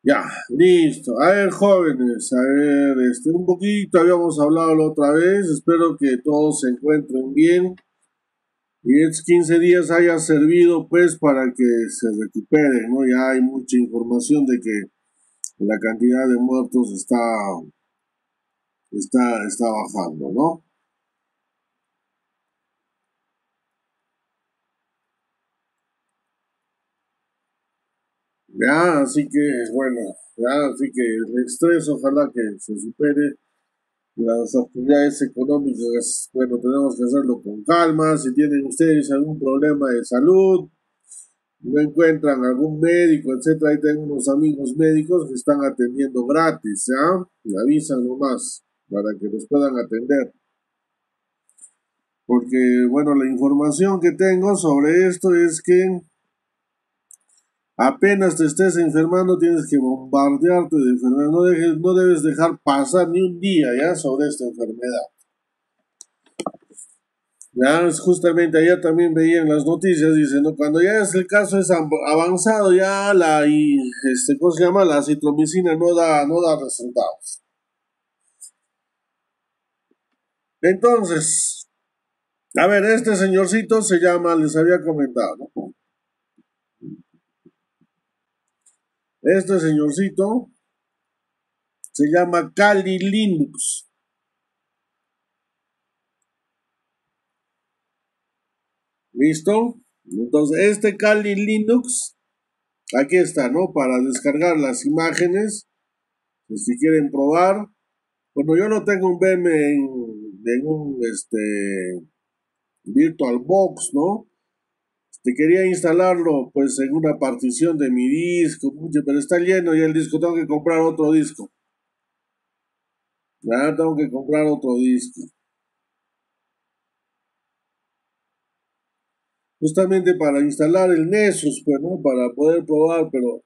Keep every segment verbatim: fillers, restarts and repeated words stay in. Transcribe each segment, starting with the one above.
Ya, listo. A ver, jóvenes, a ver, este, un poquito habíamos hablado la otra vez. Espero que todos se encuentren bien y estos quince días haya servido, pues, para que se recuperen, ¿no? Ya hay mucha información de que la cantidad de muertos está, está, está bajando, ¿no? Ya, así que, bueno, ya, así que el estrés, ojalá que se supere. Las actividades económicas, bueno, tenemos que hacerlo con calma. Si tienen ustedes algún problema de salud, no encuentran algún médico, etcétera, ahí tengo unos amigos médicos que están atendiendo gratis, ¿ya? Me avisan nomás para que los puedan atender. Porque, bueno, la información que tengo sobre esto es que apenas te estés enfermando tienes que bombardearte de enfermedad. No, dejes, no debes dejar pasar ni un día, ¿ya? Sobre esta enfermedad. Ya, es justamente ayer también veía en las noticias, diciendo, cuando ya es el caso es avanzado, ya la, y, este, ¿cómo se llama? La citromicina no da, no da resultados. Entonces, a ver, este señorcito se llama, les había comentado, ¿no? Este señorcito se llama Kali Linux. ¿Listo? Entonces, este Kali Linux, aquí está, ¿no? Para descargar las imágenes, pues, si quieren probar. Bueno, yo no tengo un V M en, en un este, VirtualBox, ¿no? Te quería instalarlo pues en una partición de mi disco, pero está lleno ya el disco, tengo que comprar otro disco. Ya tengo que comprar otro disco. Justamente para instalar el Nessus, pues, ¿no? Para poder probar, pero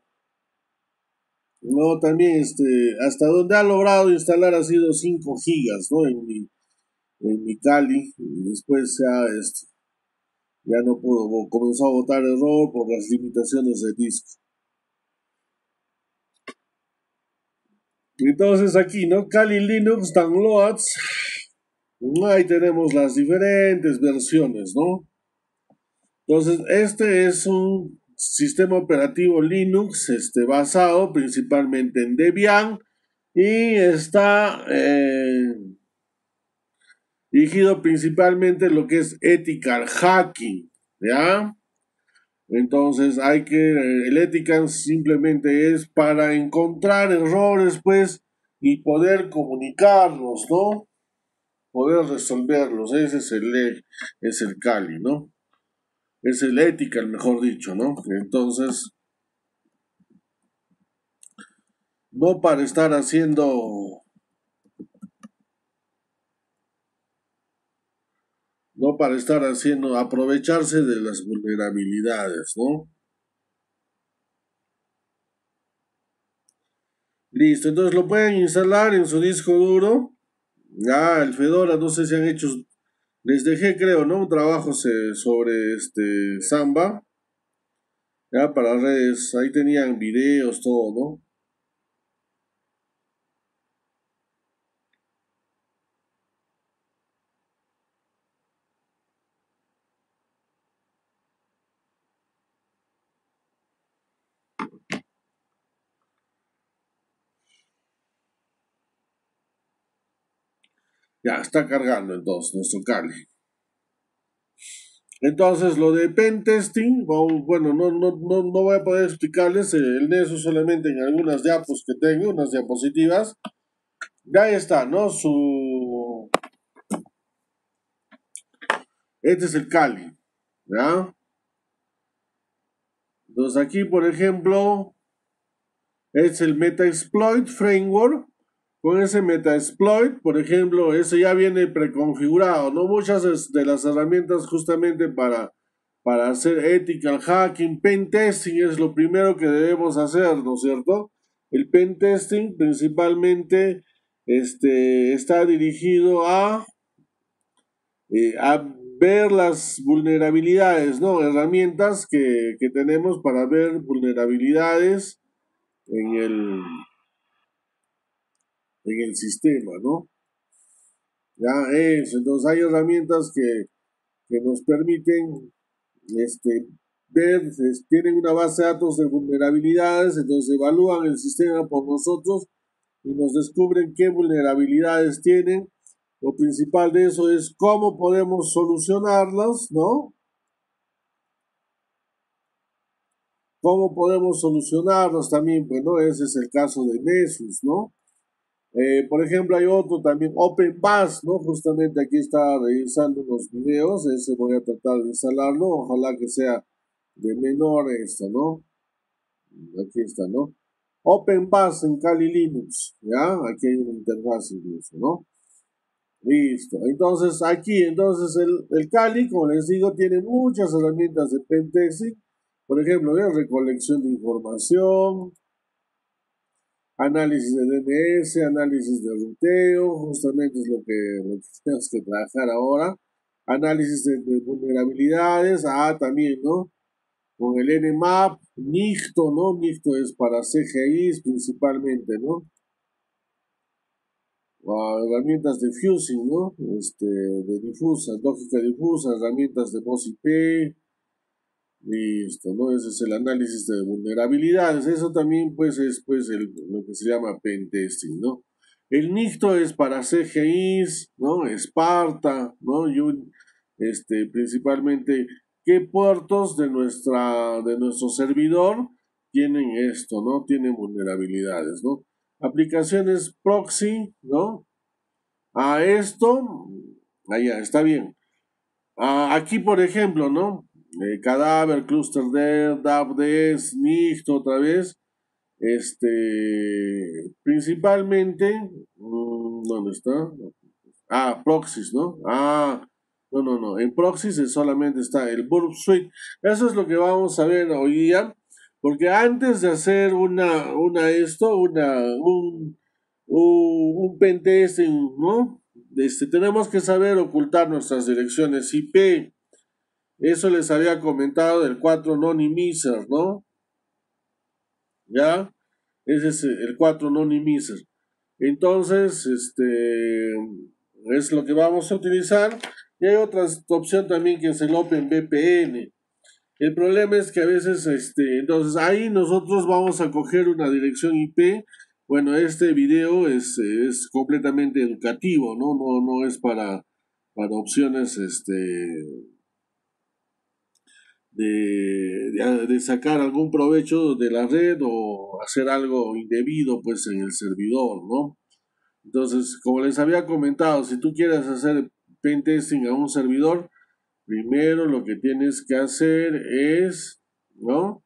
no, también este, hasta donde ha logrado instalar ha sido cinco gigas, ¿no? En mi, en mi Kali, y después ya, este, ya no pudo, comenzó a botar error por las limitaciones del disco. Entonces aquí, ¿no? Kali Linux Downloads. Ahí tenemos las diferentes versiones, ¿no? Entonces, este es un sistema operativo Linux, este, basado principalmente en Debian y está eh, dirigido principalmente en lo que es ethical hacking, ¿ya? Entonces hay que, el ethical simplemente es para encontrar errores, pues, y poder comunicarlos, ¿no? Poder resolverlos, ese es el, es el Kali, ¿no? Es el ethical, mejor dicho, ¿no? Entonces, no para estar haciendo, no para estar haciendo, aprovecharse de las vulnerabilidades, ¿no? Listo, entonces lo pueden instalar en su disco duro. Ya, el Fedora, no sé si han hecho, les dejé, creo, ¿no? Un trabajo sobre este Samba, ya, para redes, ahí tenían videos, todo, ¿no? Ya, está cargando entonces nuestro Kali. Entonces, lo de pen testing, bueno, no, no, no, no voy a poder explicarles el Nessus solamente en algunas diapos que tengo, unas diapositivas. Ya está, ¿no? Su... Este es el Kali, ¿ya? Entonces aquí, por ejemplo, es el Metasploit Framework. Con ese Metasploit, por ejemplo, eso ya viene preconfigurado, ¿no? Muchas de las herramientas justamente para, para hacer ethical hacking, pen testing es lo primero que debemos hacer, ¿no es cierto? El pen testing principalmente este, está dirigido a, eh, a ver las vulnerabilidades, ¿no? Herramientas que, que tenemos para ver vulnerabilidades en el, en el sistema, ¿no? Ya es, entonces hay herramientas que, que nos permiten este, ver, es, tienen una base de datos de vulnerabilidades, entonces evalúan el sistema por nosotros y nos descubren qué vulnerabilidades tienen. Lo principal de eso es cómo podemos solucionarlas, ¿no? ¿Cómo podemos solucionarlas también? Pues, ¿no? Ese es el caso de Nessus, ¿no? Eh, por ejemplo, hay otro también, OpenBus, ¿no? Justamente aquí estaba revisando unos videos, ese voy a tratar de instalarlo, ojalá que sea de menor esto, ¿no? Aquí está, ¿no? OpenBus en Kali Linux, ¿ya? Aquí hay una interfaz incluso, ¿no? Listo. Entonces, aquí, entonces, el, el Kali, como les digo, tiene muchas herramientas de pentesting. Por ejemplo, ¿eh? Recolección de información, análisis de D N S, análisis de ruteo, justamente es lo que, lo que tenemos que trabajar ahora. Análisis de, de vulnerabilidades, ah, también, ¿no? Con el Nmap, NICTO, ¿no? NICTO es para C G Is principalmente, ¿no? Uh, herramientas de fusing, ¿no? Este, de difusa, lógica difusa, herramientas de voz I P, listo, ¿no? Ese es el análisis de vulnerabilidades. Eso también, pues, es pues, el, lo que se llama pentesting, ¿no? El NICTO es para C G Is, ¿no? Sparta, ¿no? Y un, este, principalmente, ¿qué puertos de, nuestra, de nuestro servidor tienen esto, ¿no? Tienen vulnerabilidades, ¿no? Aplicaciones proxy, ¿no? A esto, allá, está bien. Ah, aquí, por ejemplo, ¿no? Eh, cadáver, cluster dev, DAVDES, NICT otra vez. Este, principalmente, mmm, ¿dónde está? Ah, proxies, ¿no? Ah, no, no, no. En proxies solamente está el Burp Suite. Eso es lo que vamos a ver hoy día. Porque antes de hacer una, una esto, una, un, un, un pentesting, ¿no? Este, tenemos que saber ocultar nuestras direcciones I P. Eso les había comentado del cuatro non-imizer, ¿no? ¿Ya? Ese es el cuatro non-imizer. Entonces, este es lo que vamos a utilizar. Y hay otra opción también que es el OpenVPN. El problema es que a veces, este, entonces ahí nosotros vamos a coger una dirección I P. Bueno, este video es, es completamente educativo, ¿no? No, no es para, para opciones, este, de, de, de sacar algún provecho de la red o hacer algo indebido, pues, en el servidor, ¿no? Entonces, como les había comentado, si tú quieres hacer pentesting a un servidor, primero lo que tienes que hacer es, ¿no?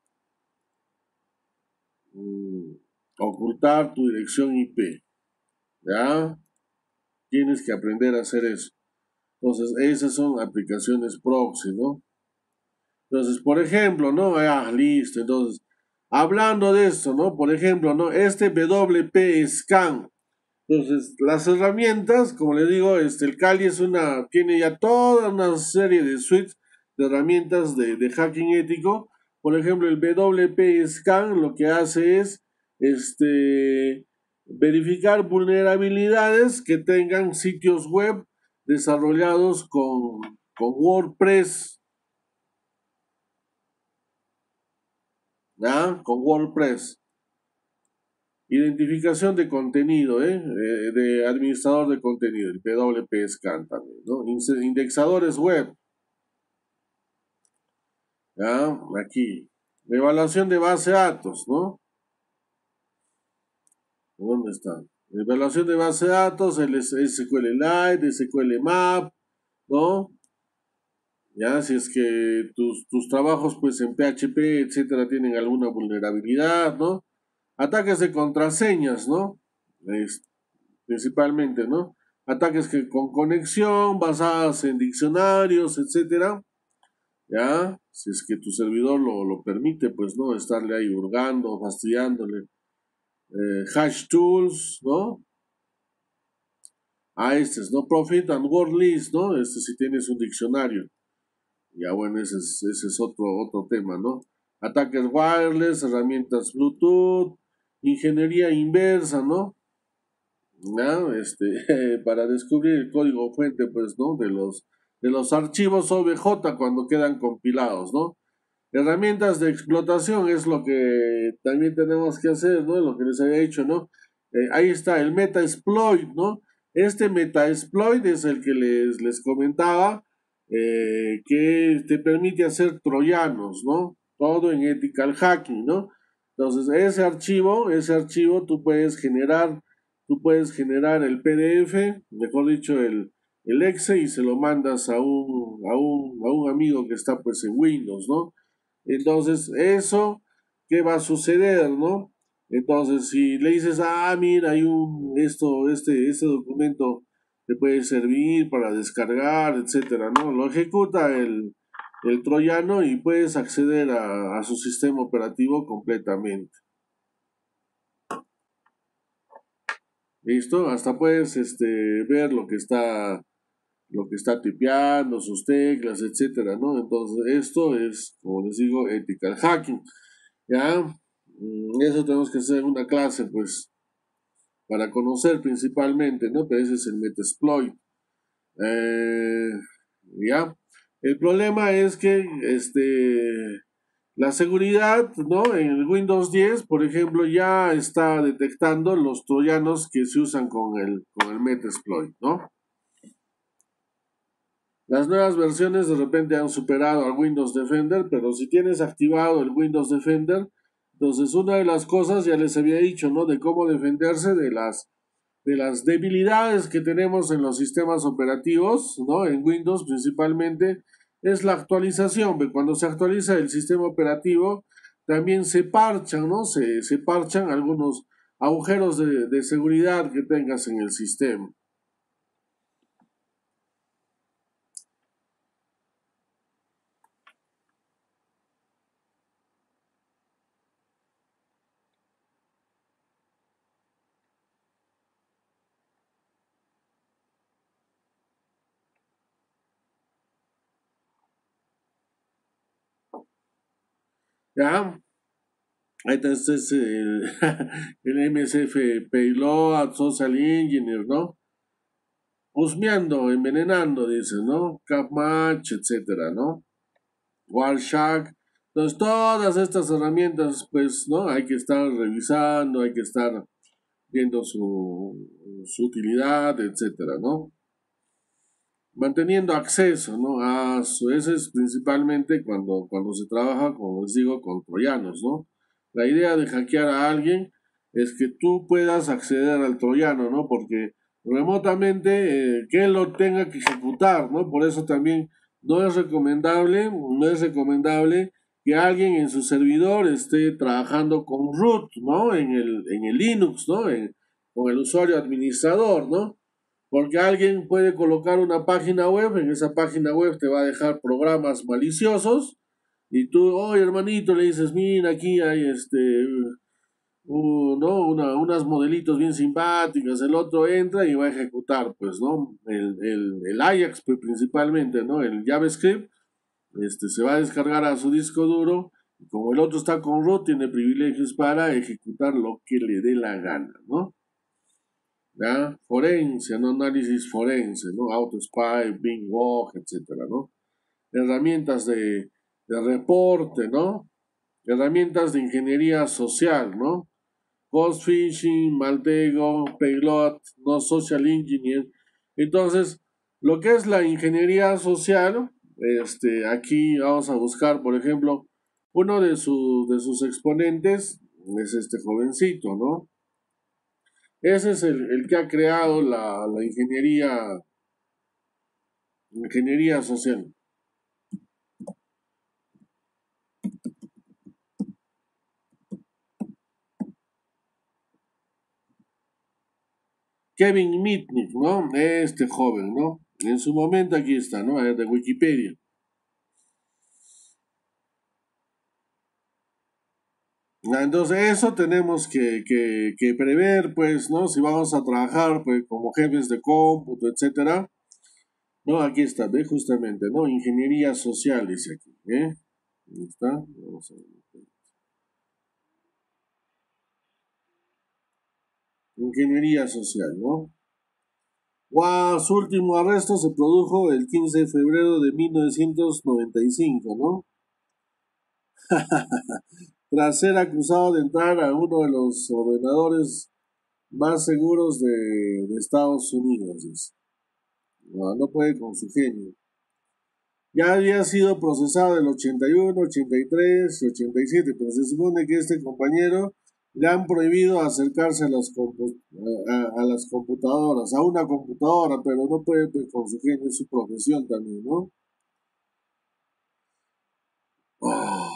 Mm, ocultar tu dirección I P, ¿ya? Tienes que aprender a hacer eso. Entonces, esas son aplicaciones proxy, ¿no? Entonces, por ejemplo, ¿no? Ah, listo. Entonces, hablando de esto, ¿no? Por ejemplo, ¿no? Este W P Scan. Entonces, las herramientas, como le digo, este, el Kali es una, tiene ya toda una serie de suites de herramientas de, de hacking ético. Por ejemplo, el W P Scan lo que hace es, este, verificar vulnerabilidades que tengan sitios web desarrollados con, con WordPress, ¿ya? Con WordPress. Identificación de contenido, ¿eh? Eh, de administrador de contenido, el W P Scan también, ¿no? Indexadores web, ¿ya? Aquí. Evaluación de base de datos, ¿no? ¿Dónde está? Evaluación de base de datos, el S Q L Lite, S Q L Map, ¿no? Ya, si es que tus, tus trabajos, pues en P H P, etcétera, tienen alguna vulnerabilidad, ¿no? Ataques de contraseñas, ¿no? Es, principalmente, ¿no? Ataques que con conexión, basadas en diccionarios, etcétera, ¿ya? Si es que tu servidor lo, lo permite, pues, ¿no? Estarle ahí hurgando, fastidiándole. Eh, hash tools, ¿no? Ah, este es, ¿no? Profit and word list, ¿no? Este si tienes un diccionario. Ya, bueno, ese es, ese es otro, otro tema, ¿no? ataques wireless, herramientas Bluetooth, ingeniería inversa, ¿no? ¿No? Este, para descubrir el código fuente, pues, ¿no? De los, de los archivos O B J cuando quedan compilados, ¿no? Herramientas de explotación es lo que también tenemos que hacer, ¿no? Lo que les había dicho, ¿no? Eh, ahí está el Metasploit, ¿no? Este Metasploit es el que les, les comentaba, eh, que te permite hacer troyanos, ¿no? Todo en ethical hacking, ¿no? Entonces, ese archivo, ese archivo tú puedes generar, tú puedes generar el P D F, mejor dicho, el, el exe y se lo mandas a un, a un, a un amigo que está pues en Windows, ¿no? Entonces, eso, ¿qué va a suceder, no? Entonces, si le dices, ah, mira, hay un, esto, este, este documento te puede servir para descargar, etcétera, ¿no? Lo ejecuta el, el troyano y puedes acceder a, a su sistema operativo completamente. ¿Listo? Hasta puedes, este, ver lo que está, lo que está tipeando, sus teclas, etcétera, ¿no? Entonces, esto es, como les digo, ethical hacking. ¿Ya? Mm, Eso tenemos que hacer una clase, pues, para conocer principalmente, ¿no? Pero ese es el Metasploit. Eh, ¿Ya? El problema es que, este, la seguridad, ¿no? En el Windows diez, por ejemplo, ya está detectando los troyanos que se usan con el, con el Metasploit, ¿no? Las nuevas versiones de repente han superado al Windows Defender, pero si tienes activado el Windows Defender, entonces una de las cosas, ya les había dicho, ¿no? De cómo defenderse de las, de las debilidades que tenemos en los sistemas operativos, ¿no? En Windows principalmente, es la actualización. Cuando se actualiza el sistema operativo, también se parchan, ¿no? Se, se parchan algunos agujeros de, de seguridad que tengas en el sistema. ¿Ya? Entonces, el, el M S F Payload, Social Engineer, ¿no? Husmeando, envenenando, dice, ¿no? Capmatch, etcétera, ¿no? Warshark. Entonces, todas estas herramientas, pues, ¿no? Hay que estar revisando, hay que estar viendo su, su utilidad, etcétera, ¿no? Manteniendo acceso, ¿no? A su, ese es principalmente cuando, cuando se trabaja, como les digo, con troyanos, ¿no? La idea de hackear a alguien es que tú puedas acceder al troyano, ¿no? Porque remotamente, eh, que él lo tenga que ejecutar, ¿no? Por eso también no es recomendable, no es recomendable que alguien en su servidor esté trabajando con root, ¿no? En el, en el Linux, ¿no? En, con el usuario administrador, ¿no? Porque alguien puede colocar una página web, en esa página web te va a dejar programas maliciosos y tú, oye hermanito, le dices, mira, aquí hay este, uh, ¿no? Una, unas modelitos bien simpáticas, el otro entra y va a ejecutar, pues, ¿no? El, el, el Ajax pues, principalmente, ¿no? El JavaScript, este, se va a descargar a su disco duro y como el otro está con root, tiene privilegios para ejecutar lo que le dé la gana, ¿no? ¿Ya? Forense, ¿no? Análisis forense, ¿no? AutoSpy, Bing Walk, etcétera, ¿no? Herramientas de, de reporte, ¿no? Herramientas de ingeniería social, ¿no? Ghost Phishing, Maltego, Payload, ¿no? Social Engineer. Entonces, lo que es la ingeniería social, este, aquí vamos a buscar, por ejemplo, uno de, sus de sus exponentes es este jovencito, ¿no? Ese es el, el que ha creado la, la ingeniería, ingeniería social. Kevin Mitnick, ¿no? Este joven, ¿no? En su momento aquí está, ¿no? De Wikipedia. Entonces eso tenemos que, que, que prever, pues, ¿no? Si vamos a trabajar, pues, como jefes de cómputo, etcétera. No, aquí está, ve justamente, ¿no? Ingeniería social, dice aquí, ¿eh? Ahí está. Vamos a ver. ingeniería social, ¿no? Wow, su último arresto se produjo el quince de febrero de mil novecientos noventa y cinco, ¿no? Tras ser acusado de entrar a uno de los ordenadores más seguros de, de Estados Unidos. Dice. No, no puede con su genio. Ya había sido procesado en el ochenta y uno, ochenta y tres y ochenta y siete, pero se supone que este compañero le han prohibido acercarse a las, a, a las computadoras, a una computadora, pero no puede pues, con su genio, es su profesión también, ¿no? Oh.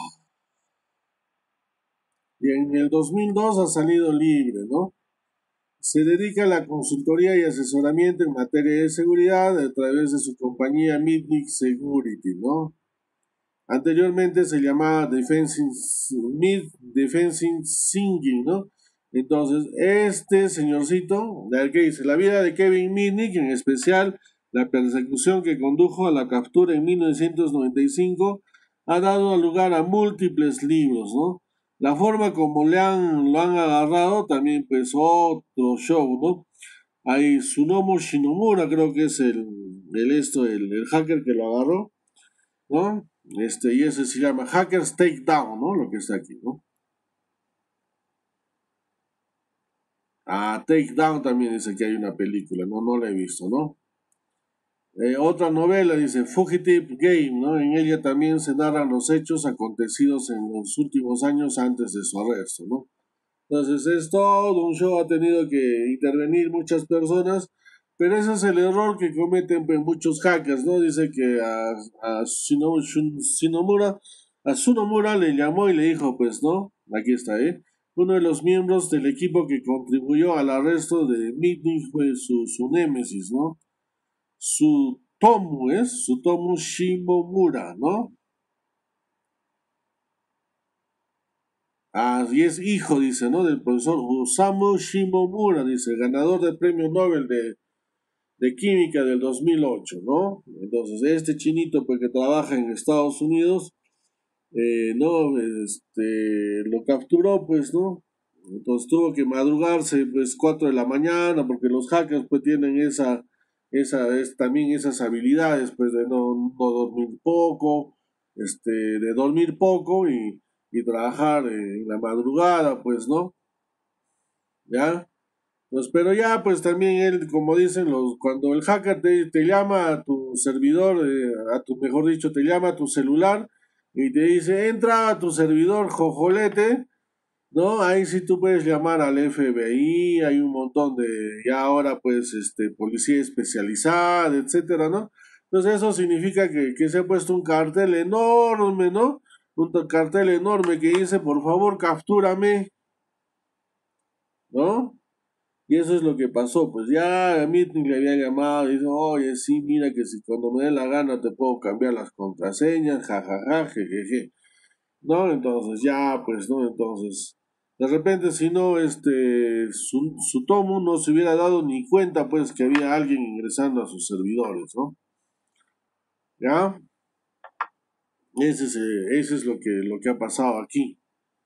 Y en el dos mil dos ha salido libre, ¿no? Se dedica a la consultoría y asesoramiento en materia de seguridad a través de su compañía Midnight Security, ¿no? Anteriormente se llamaba Defensing, Mid Defensing Singing, ¿no? Entonces, este señorcito, el que dice, la vida de Kevin Mitnick, en especial la persecución que condujo a la captura en mil novecientos noventa y cinco, ha dado lugar a múltiples libros, ¿no? La forma como le han, lo han agarrado también, pues, otro show, ¿no? Hay Tsunomu Shinomura, creo que es el, el esto, el, el hacker que lo agarró, ¿no? Este, y ese se llama Hackers Takedown, ¿no? Lo que está aquí, ¿no? Ah, Takedown también dice que hay una película, no, no la he visto, ¿no? Eh, otra novela dice Fugitive Game, ¿no? En ella también se narran los hechos acontecidos en los últimos años antes de su arresto, ¿no? Entonces es todo un show, ha tenido que intervenir muchas personas, pero ese es el error que cometen pues, muchos hackers, ¿no? Dice que a, a Shino- Shun- Shinomura, a Sunomura le llamó y le dijo, pues, ¿no? Aquí está, ¿eh? Uno de los miembros del equipo que contribuyó al arresto de Mitnick fue su, su némesis, ¿no? Su Tomu, ¿es? Su Tomu Shimomura, ¿no? Ah, y es hijo, dice, ¿no? Del profesor Osamu Shimomura, dice, ganador del premio Nobel de, de Química del dos mil ocho, ¿no? Entonces, este chinito, pues, que trabaja en Estados Unidos, eh, ¿no? Este, lo capturó, pues, ¿no? Entonces tuvo que madrugarse, pues, cuatro de la mañana, porque los hackers, pues, tienen esa, esa, es, también esas habilidades, pues, de no, no dormir poco, este, de dormir poco y, y trabajar en la madrugada, pues, ¿no? ¿Ya? Pues, pero ya, pues también él, como dicen los, cuando el hacker te, te llama a tu servidor, eh, a tu, mejor dicho, te llama a tu celular y te dice, entra a tu servidor, jojolete, ¿no? Ahí sí tú puedes llamar al F B I, hay un montón de, ya ahora pues, este, policía especializada, etcétera, ¿no? Entonces eso significa que, que se ha puesto un cartel enorme, ¿no? Un cartel enorme que dice, por favor, captúrame, ¿no? Y eso es lo que pasó, pues ya a Mitnick le había llamado y dice, oye, sí, mira que si cuando me dé la gana te puedo cambiar las contraseñas, jajaja, jejeje. No, entonces ya, pues, no, entonces, de repente si no, este, su, su tomo no se hubiera dado ni cuenta, pues, que había alguien ingresando a sus servidores, ¿no? ¿Ya? Ese es, eh, ese es lo que, lo que ha pasado aquí.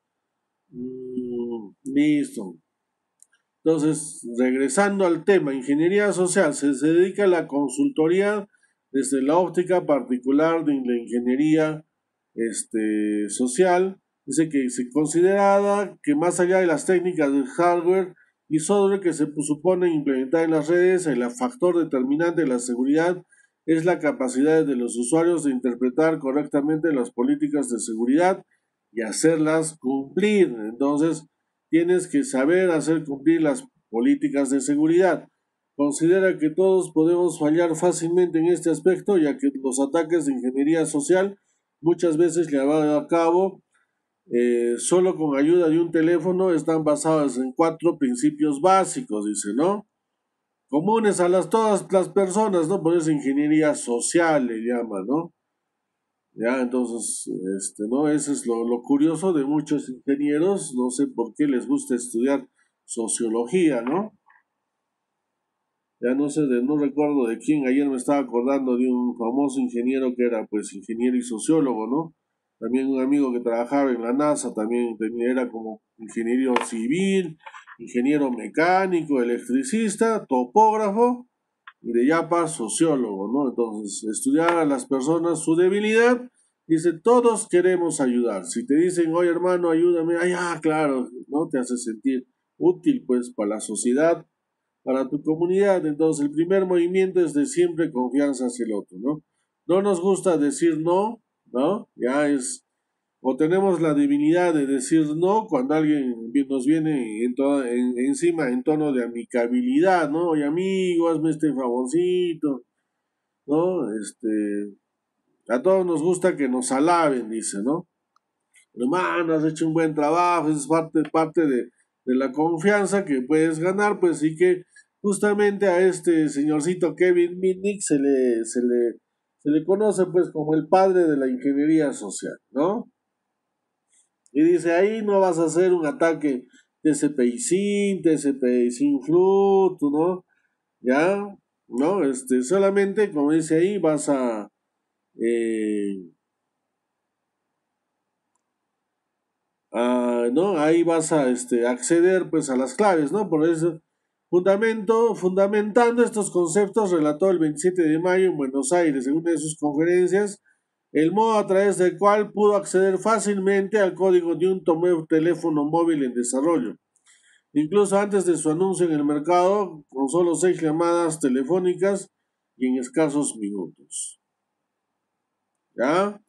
Mm, listo. Entonces, regresando al tema, ingeniería social se, se dedica a la consultoría desde la óptica particular de la ingeniería este, social. Dice que se considera que más allá de las técnicas del hardware y software que se supone implementar en las redes, el factor determinante de la seguridad es la capacidad de los usuarios de interpretar correctamente las políticas de seguridad y hacerlas cumplir. Entonces, tienes que saber hacer cumplir las políticas de seguridad. Considera que todos podemos fallar fácilmente en este aspecto, ya que los ataques de ingeniería social muchas veces llevados a cabo eh, solo con ayuda de un teléfono están basados en cuatro principios básicos, dice, ¿no? Comunes a las, todas las personas, ¿no? Por eso ingeniería social le llama, ¿no? Ya, entonces, este, ¿no? Eso es lo, lo curioso de muchos ingenieros, no sé por qué les gusta estudiar sociología, ¿no? Ya no sé, de, no recuerdo de quién, ayer me estaba acordando de un famoso ingeniero que era pues ingeniero y sociólogo, ¿no? También un amigo que trabajaba en la NASA, también tenía, era como ingeniero civil ingeniero mecánico, electricista, topógrafo y de Yapa sociólogo, ¿no? Entonces, estudiar a las personas su debilidad, dice, todos queremos ayudar. Si te dicen, oye hermano, ayúdame, ah, ya, claro, ¿no? Te hace sentir útil, pues, para la sociedad, para tu comunidad. Entonces, el primer movimiento es de siempre confianza hacia el otro, ¿no? No nos gusta decir no, ¿no? Ya es, o tenemos la divinidad de decir no cuando alguien nos viene en to- en- encima en tono de amicabilidad, ¿no? Oye, amigo, hazme este favorcito, ¿no? Este, a todos nos gusta que nos alaben, dice, ¿no? Hermano, has hecho un buen trabajo, es parte, parte de, de la confianza que puedes ganar, pues sí que justamente a este señorcito Kevin Mitnick se le, se le, se le conoce pues como el padre de la ingeniería social, ¿no? Y dice, ahí no vas a hacer un ataque T C P I sin, T C P I sin fruto, ¿no? ¿Ya? ¿No? Este, solamente, como dice ahí, vas a, eh, a, ¿no? Ahí vas a, este, acceder, pues, a las claves, ¿no? Por eso, fundamento, fundamentando estos conceptos, relató el veintisiete de mayo en Buenos Aires, en una de sus conferencias, el modo a través del cual pudo acceder fácilmente al código de un teléfono móvil en desarrollo. Incluso antes de su anuncio en el mercado, con solo seis llamadas telefónicas y en escasos minutos. ¿Ya?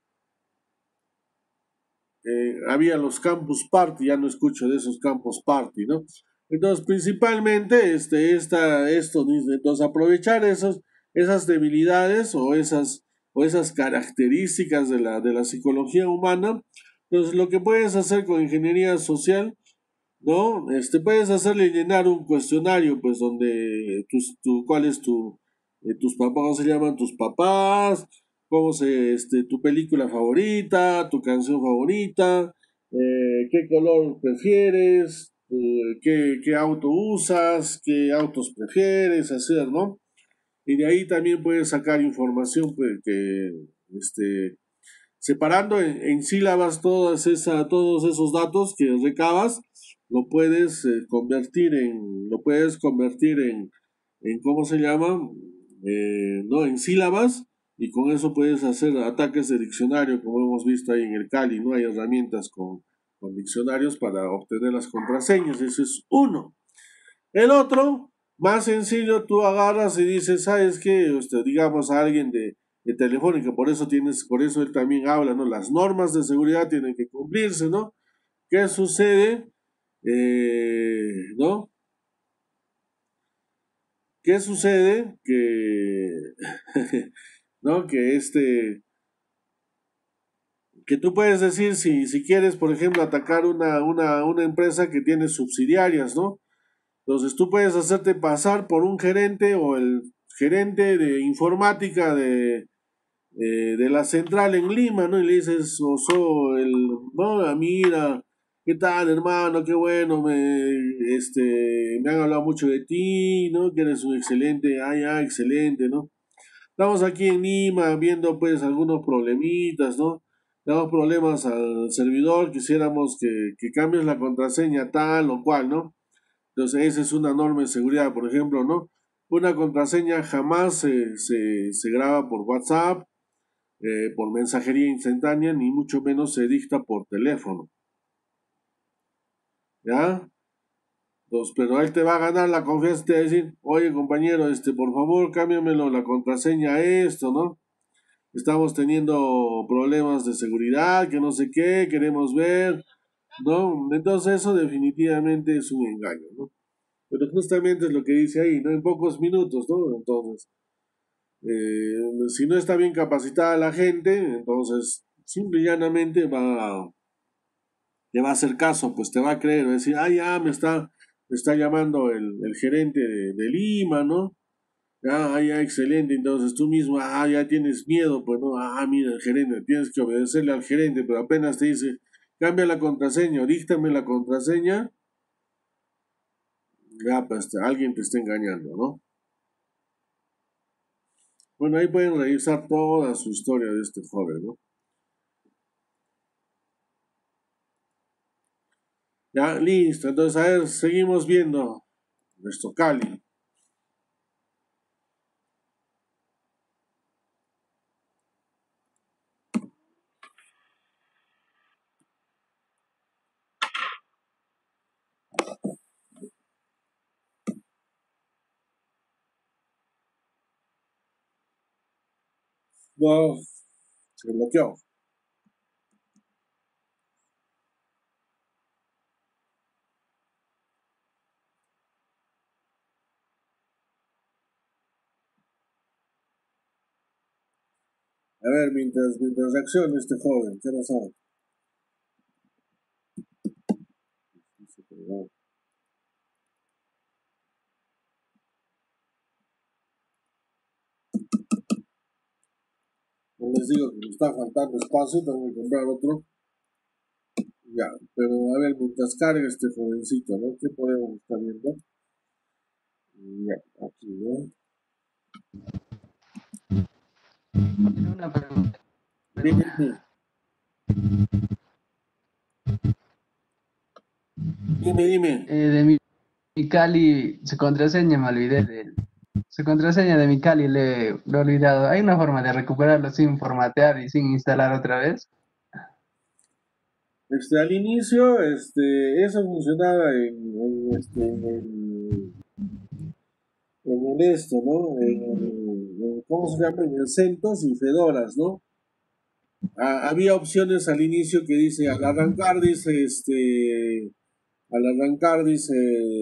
Eh, había los campus party, ya no escucho de esos campus party, ¿no? Entonces, principalmente, este, esta, esto, entonces, aprovechar esos, esas debilidades o esas, o esas características de la, de la psicología humana. Entonces, lo que puedes hacer con ingeniería social, ¿no? Este, puedes hacerle llenar un cuestionario, pues, donde tus, tu, cuál es tu, eh, tus papás, ¿cómo se llaman tus papás? ¿Cómo se, este, tu película favorita, tu canción favorita? Eh, ¿qué color prefieres? Eh, ¿qué, qué auto usas? ¿Qué autos prefieres hacer, no? Y de ahí también puedes sacar información, pues, que, este, separando en, en sílabas todas esa, todos esos datos que recabas, lo puedes eh, convertir en, lo puedes convertir en, en ¿cómo se llama? Eh, no, en sílabas, y con eso puedes hacer ataques de diccionario, como hemos visto ahí en el Cali, ¿no? Hay herramientas con, con diccionarios para obtener las contraseñas, ese es uno. El otro, más sencillo, tú agarras y dices, ¿sabes qué? Usted, digamos a alguien de, de Telefónica, por eso tienes, por eso él también habla, ¿no? Las normas de seguridad tienen que cumplirse, ¿no? ¿Qué sucede? Eh, ¿no? ¿Qué sucede? Que, ¿no? Que este, que tú puedes decir si, si quieres, por ejemplo, atacar una, una, una empresa que tiene subsidiarias, ¿no? Entonces tú puedes hacerte pasar por un gerente o el gerente de informática de, eh, de la central en Lima, ¿no? Y le dices, o so, el, no, mira, ¿qué tal, hermano? Qué bueno, me, este, me han hablado mucho de ti, ¿no? Que eres un excelente, ah, ya, excelente, ¿no? Estamos aquí en Lima viendo, pues, algunos problemitas, ¿no? Damos problemas al servidor, quisiéramos que, que cambies la contraseña tal o cual, ¿no? Entonces, esa es una norma de seguridad, por ejemplo, ¿no? Una contraseña jamás se, se, se graba por WhatsApp, eh, por mensajería instantánea, ni mucho menos se dicta por teléfono, ¿ya? Entonces, pero él te va a ganar la confianza y te va a decir, oye, compañero, este, por favor, cámbiamelo la contraseña a esto, ¿no? Estamos teniendo problemas de seguridad, que no sé qué, queremos ver, ¿no? Entonces, eso definitivamente es un engaño, ¿no? Pero justamente es lo que dice ahí, ¿no? En pocos minutos, ¿no? Entonces, eh, si no está bien capacitada la gente, entonces simple y llanamente va, te va a hacer caso, pues te va a creer, va a decir, ah, ya me está, me está llamando el, el gerente de, de Lima, ¿no? Ah, ya, excelente, entonces tú mismo, ah, ya tienes miedo, pues no, ah, mira, el gerente, tienes que obedecerle al gerente, pero apenas te dice, cambia la contraseña, o díctame la contraseña, ya, pues te- alguien te está engañando, ¿no? Bueno, ahí pueden revisar toda su historia de este joven, ¿no? Ya, listo. Entonces, a ver, seguimos viendo nuestro Kali. No, se bloqueó. A ver, mientras, mientras reacciona este joven, ¿qué pasó? Se pegó. No les digo que me está faltando espacio, tengo que comprar otro. Ya, pero a ver, mientras carga este jovencito, ¿no? ¿Qué podemos estar viendo? Ya, aquí, ¿no? Una pregunta. Dime, dime. Dime, dime. Eh, de mi, mi Cali, su contraseña me olvidé de su contraseña de mi Cali, le lo he olvidado. ¿Hay una forma de recuperarlo sin formatear y sin instalar otra vez? Este, al inicio, este, eso funcionaba en, en, este, en el, en el esto, ¿no? En el, en- ¿cómo se llama? En el CentOS y Fedoras, ¿no? Ah, había opciones al inicio que dice, al arrancar, dice, este, al arrancar, dice,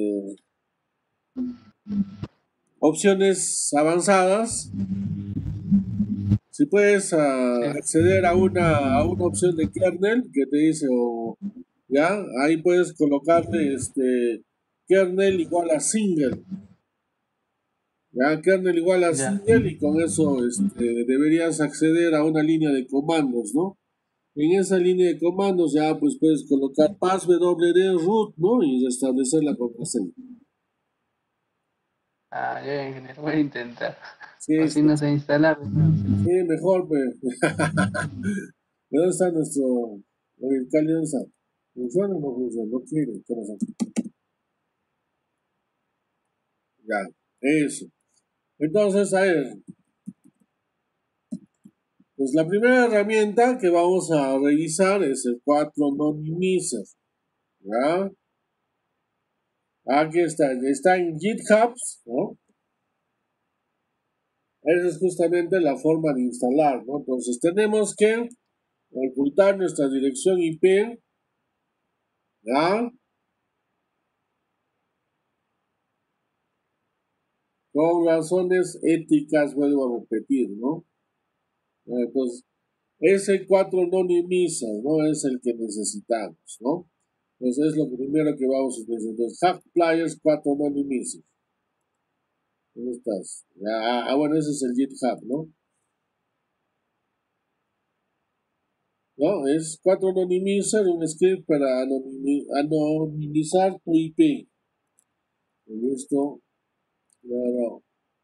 opciones avanzadas. Si puedes ah, Sí. acceder a una, a una opción de kernel que te dice, o, ya, ahí puedes colocarle, este, kernel igual a single. Ya, kernel igual a Ya. single y con eso este, deberías acceder a una línea de comandos, ¿no? En esa línea de comandos ya pues puedes colocar passwd root, ¿no? Y restablecer la contraseña. Ah, ya, ingeniero, voy a intentar. O Sí, si sí, no sé instalar. sí, mejor, pues. ¿De dónde está nuestro... El Cali, ¿dónde está? ¿Funciona o no funciona? No quiere, ¿qué pasa? Ya, eso. Entonces, a ver, pues la primera herramienta que vamos a revisar es el cuatro Nonimizer, ¿ya? Aquí está, está en GitHub, ¿no? Esa es justamente la forma de instalar, ¿no? Entonces tenemos que ocultar nuestra dirección I P, ¿ya? Con razones éticas, vuelvo a repetir, ¿no? Entonces, ese cuatro anonimiza, ¿no? Es el que necesitamos, ¿no? Entonces es lo primero que vamos a utilizar. Entonces, Hack Players cuatro anonimiza. ¿Dónde estás? Ah, ah, bueno, ese es el GitHub, ¿no? ¿No? Es cuatro anonimizer, un script para anonimi- anonimizar tu I P. Listo, claro.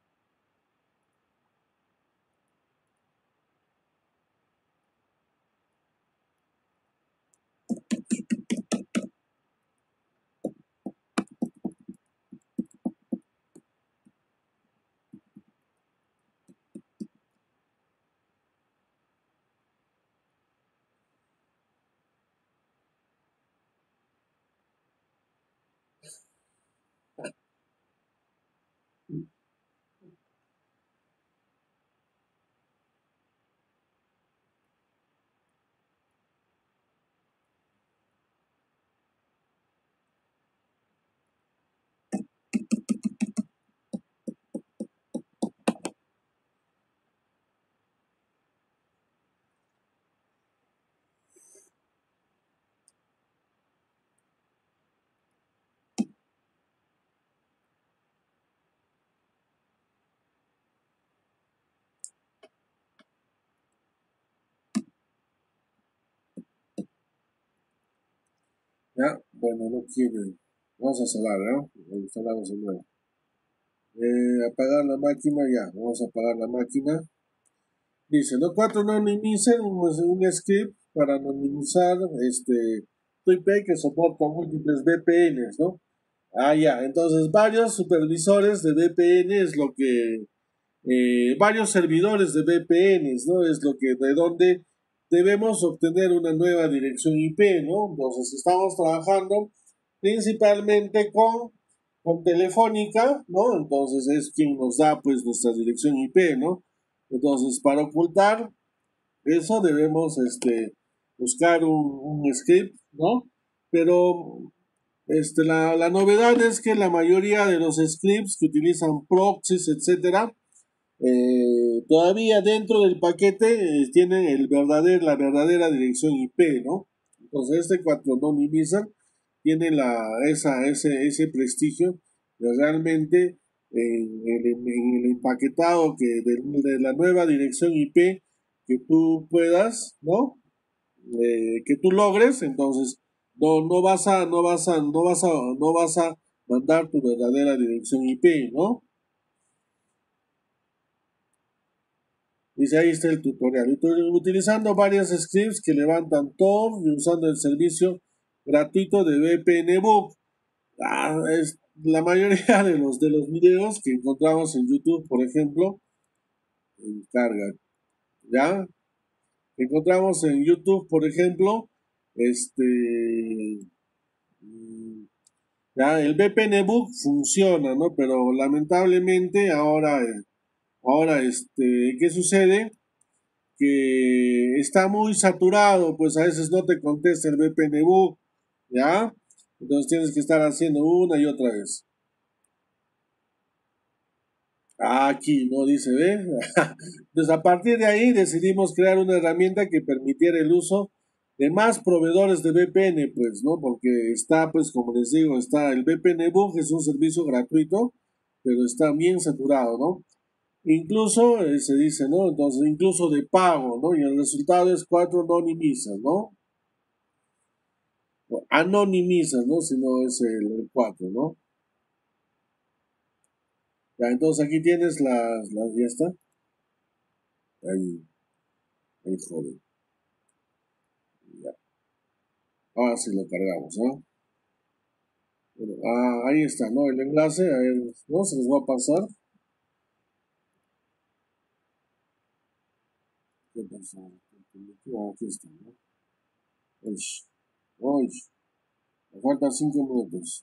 Ya, bueno, no quiere. Vamos a cerrar, ¿no? Instalamos de nuevo. Eh, apagar la máquina, ya. Vamos a apagar la máquina. Dice, ¿no? Cuatro anonimizer, un, un script para anonimizar este puerto I P que soporta múltiples V P Ns, ¿no? Ah, ya, entonces varios supervisores de V P N es lo que, eh, varios servidores de V P Ns, ¿no? Es lo que, de donde debemos obtener una nueva dirección I P, ¿no? Entonces estamos trabajando principalmente con, con Telefónica, ¿no? Entonces es quien nos da pues nuestra dirección I P, ¿no? Entonces para ocultar eso debemos este, buscar un, un script, ¿no? Pero este, la, la novedad es que la mayoría de los scripts que utilizan proxies, etcétera, eh, todavía dentro del paquete eh, tienen el verdadero, la verdadera dirección I P, ¿no? Entonces este cuatro Anonymizar tiene la, esa, ese, ese prestigio de realmente en el, en el empaquetado que de, de, la nueva dirección I P que tú puedas, ¿no? Eh, que tú logres, entonces no, no vas a, no vas a, no vas a, no vas a mandar tu verdadera dirección I P, ¿no? Dice, ahí está el tutorial. Utilizando varias scripts que levantan Tor y usando el servicio gratuito de V P N Book. Ah, es la mayoría de los, de los videos que encontramos en YouTube, por ejemplo, en carga, ¿ya? Encontramos en YouTube, por ejemplo, este, ya, el V P N Book funciona, ¿no? Pero lamentablemente ahora, eh, ahora, este, ¿qué sucede? Que está muy saturado, pues a veces no te contesta el V P N Book, ¿ya? Entonces tienes que estar haciendo una y otra vez. Aquí, ¿no? Dice, ¿ve? Entonces a partir de ahí decidimos crear una herramienta que permitiera el uso de más proveedores de V P N, pues, ¿no? Porque está, pues, como les digo, está el V P N Book, es un servicio gratuito, pero está bien saturado, ¿no? Incluso eh, se dice, ¿no? Entonces, incluso de pago, ¿no? Y el resultado es cuatro anonimizas, ¿no? O anonimizas, ¿no? Si no es el, el cuatro, ¿no? Ya, entonces aquí tienes las, las, ya está. Ahí, ahí, joven. Ya. Ahora sí lo cargamos, ¿no? Bueno, ah, ahí está, ¿no? El enlace, ahí, ¿no? Se les va a pasar. ¿Qué pasó? Ah, aquí está, ¿no? Uy, uy, me faltan cinco minutos.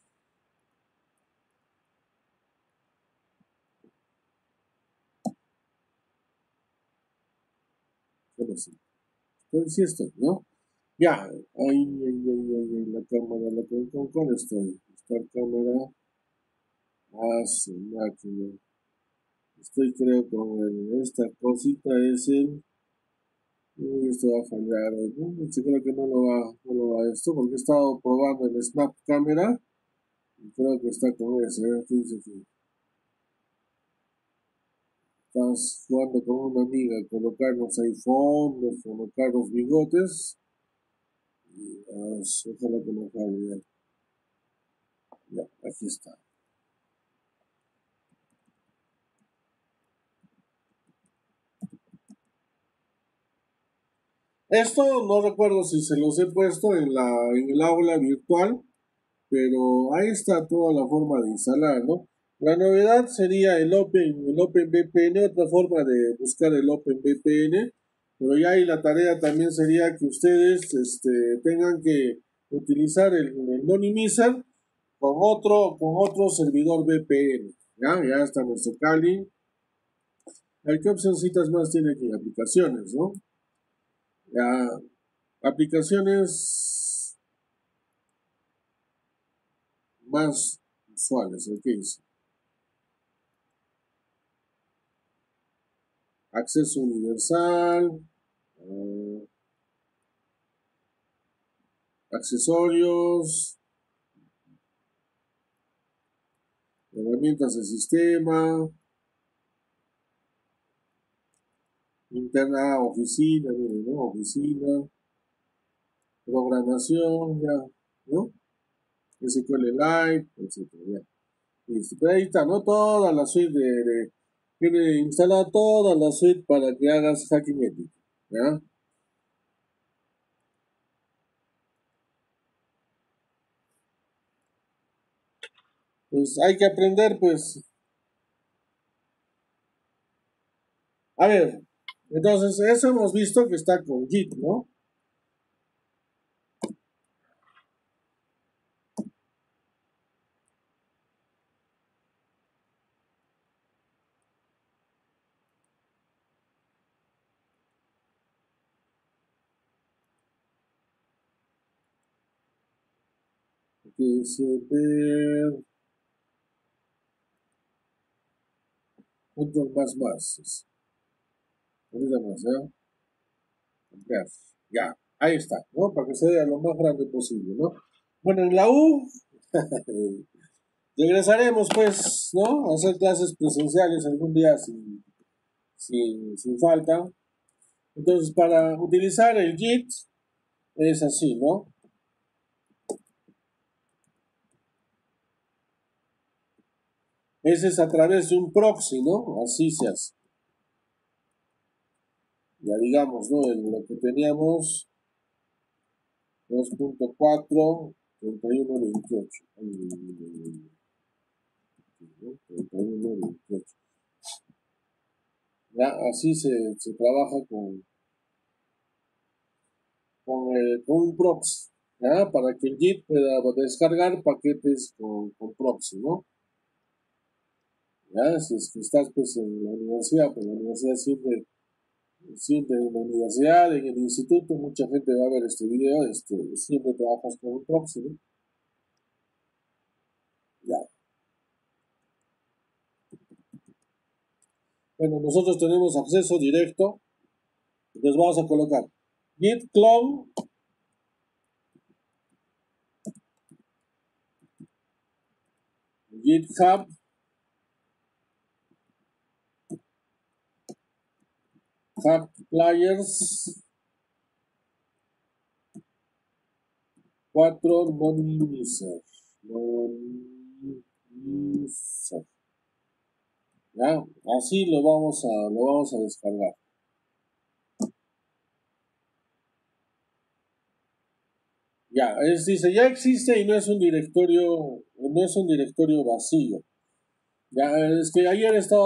¿Qué pasó? Entonces sí estoy, ¿no? Ya, ahí, ahí, ahí, ahí, la cámara, la con, con cuál estoy. Esta cámara, ah, su máquina. Estoy creo con el, esta cosita es el, uy, esto va a fallar. ¿No? Yo creo que no lo va, no lo va esto, porque he estado probando el Snap Camera y creo que está con ese. ¿Eh? Dice que estás jugando con una amiga, colocarnos iPhone, colocar los bigotes. Y, ah, ojalá que no falle ya. Ya, aquí está. Esto no recuerdo si se los he puesto en la en el aula virtual, pero ahí está toda la forma de instalar, ¿no? La novedad sería el Open, el OpenVPN, otra forma de buscar el OpenVPN, pero ya ahí la tarea también sería que ustedes este, tengan que utilizar el, el Anonymizar con otro, con otro servidor V P N. Ya, ya está nuestro Kali. ¿Qué opcioncitas más tiene aquí? Aplicaciones, ¿no? Ya, aplicaciones más usuales, ¿qué dice? Acceso universal, uh, accesorios, herramientas de sistema, interna, oficina, miren, ¿no? Oficina, programación, ya, ¿no? S Q L Lite, etcétera, ya. Listo. Pero ahí está, ¿no? Toda la suite de, de tiene instalada toda la suite para que hagas hacking ético, ¿ya? Pues hay que aprender, pues. A ver, entonces eso hemos visto que está con Git, ¿no? Dice ver puntos más más. Ahorita más, ¿eh? Ya, ya, ahí está, ¿no? Para que se vea lo más grande posible, ¿no? Bueno, en la U regresaremos, pues, ¿no? A hacer clases presenciales algún día sin, sin, sin falta. Entonces, para utilizar el Git es así, ¿no? Ese es a través de un proxy, ¿no? Así se hace. Ya digamos, ¿no? El, lo que teníamos dos punto cuatro, treinta y uno veintiocho. treinta y uno veintiocho. Ya, así se, se trabaja con, con, eh, con un proxy, ¿ya? Para que el Git pueda descargar paquetes con, con proxy, ¿no? Ya, si es que estás pues en la universidad, pues en la universidad siempre, siempre en la universidad, en el instituto, mucha gente va a ver este video, este, siempre trabajas con un proxy, ¿no? Ya. Bueno, nosotros tenemos acceso directo, entonces vamos a colocar git clone github hub players cuatro non-user. Non-user. ¿Ya? Así lo vamos a, lo vamos a descargar. Ya, es, dice, ya existe y no es un directorio, no es un directorio vacío. Ya, es que ayer estaba